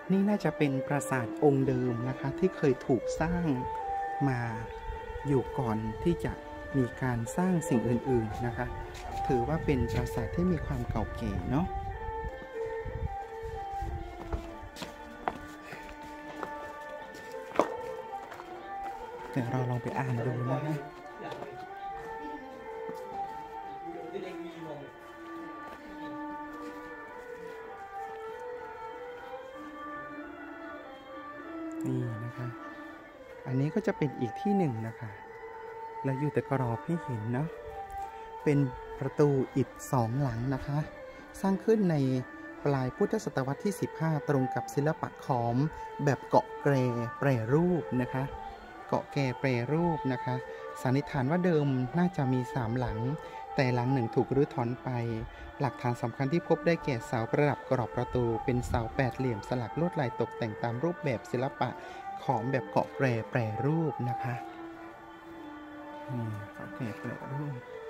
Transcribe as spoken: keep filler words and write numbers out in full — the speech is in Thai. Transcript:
นี่น่าจะเป็นปราสาทองค์เดิมนะคะที่เคยถูกสร้างมาอยู่ก่อนที่จะมีการสร้างสิ่งอื่นๆนะคะถือว่าเป็นปราสาทที่มีความเก่าแก่เนาะเดี๋ยวเราลองไปอ่านดูนะคะนี่นะคะอันนี้ก็จะเป็นอีกที่หนึ่งนะคะแล้วอยู่แต่กรอบให้เห็นเนาะเป็นประตูอิฐสองหลังนะคะสร้างขึ้นในปลายพุทธศตวรรษที่สิบห้าตรงกับศิลปะขอมแบบเกาะแกรแปรรูปนะคะเกาะแกรแปรรูปนะคะสันนิษฐานว่าเดิมน่าจะมีสามหลังแต่หลังหนึ่งถูกรื้อถอนไปหลักฐานสำคัญที่พบได้แก่เสาประดับกรอบประตูเป็นเสาแปดเหลี่ยมสลักลวดลายตกแต่งตามรูปแบบศิลปะขอมแบบเกาะแกรแปรรูปนะคะนี่เกาะแกรแปรรูป